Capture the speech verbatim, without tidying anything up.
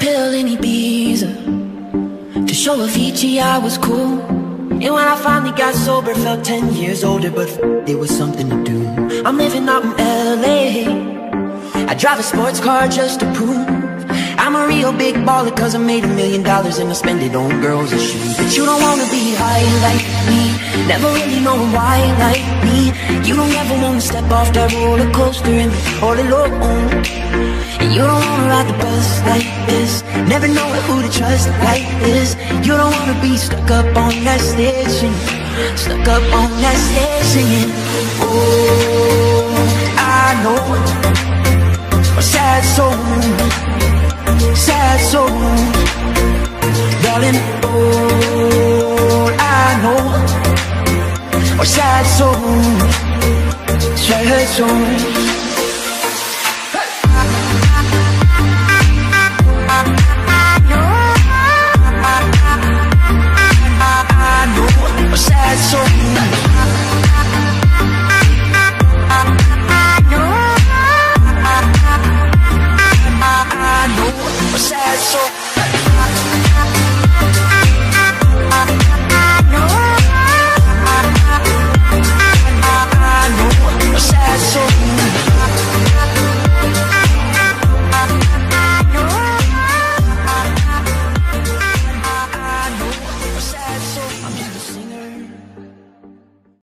pill in Ibiza to show Avicii I was cool. And when I finally got sober, felt ten years older, but there was something to do. I'm living out in L A. I drive a sports car just to prove I'm a real big baller, cause I made a million dollars and I spend it on girls and shoes. But you don't wanna be high like me, never really knowing why like me. You don't ever wanna step off that roller coaster and be all alone. And you don't wanna ride the bus like this, never know who to trust like this. You don't wanna be stuck up on that stage singing, stuck up on that stage singing. Oh, I know a sad soul, sad soul, darling. All I know are sad souls, sad souls.